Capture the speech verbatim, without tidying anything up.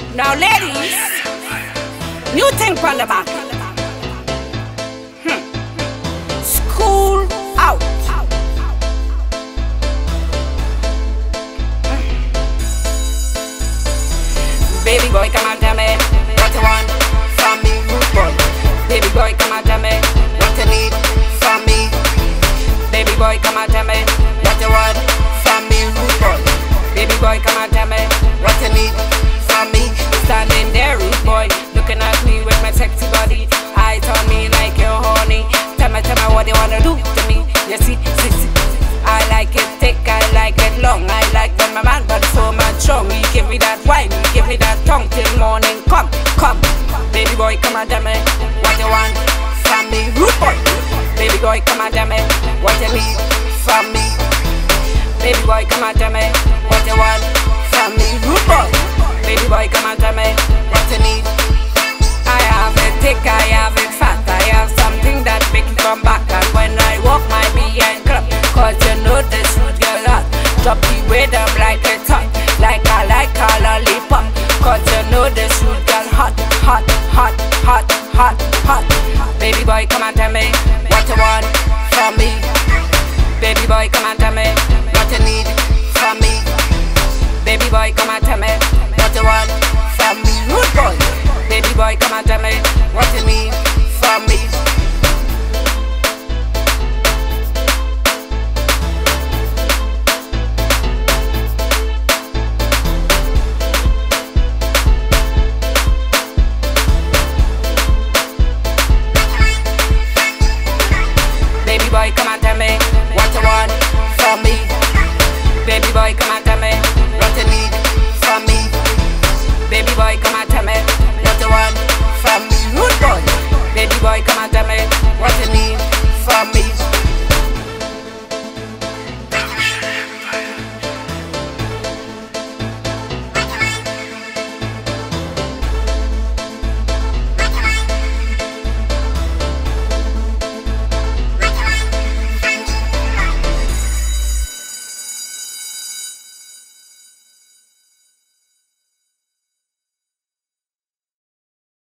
Now ladies, new thing from the back. Hmm. School out. Baby boy, come and tell me what you want from me, rude boy. Baby boy, come and tell me what you need from me. Baby boy, come and tell me what you want from me, rude boy. Baby boy, come and tell me what you need from me. Standing there, rude boy, looking at me with my sexy body. Eyes on me like you're horny. Tell me, tell me what you wanna do to me. You see, see, see. I like it thick, I like it long. I like when my man but so much strong. You give me that wine, you give me that tongue till morning. Come, come, baby boy, come and tell me what you want from me, rude boy. Baby boy, come and tell me what you need from me. Baby boy, come and tell me what you want from me, rude boy. Baby boy, come and tell me what you need. I have it thick, I have it fat. I have something that make you come back. And when I walk my behind club, cause you know this rude girl hot. Drop the rhythm like it's hot, like I like a lollipop. Cause you know this rude girl hot, hot, hot, hot, hot, hot. Baby boy, come and tell me what you want from me. Baby boy, come and tell me what you need from me. Baby boy, come and tell me what you want from me, rude boy. Baby boy, come and tell me what you need from me.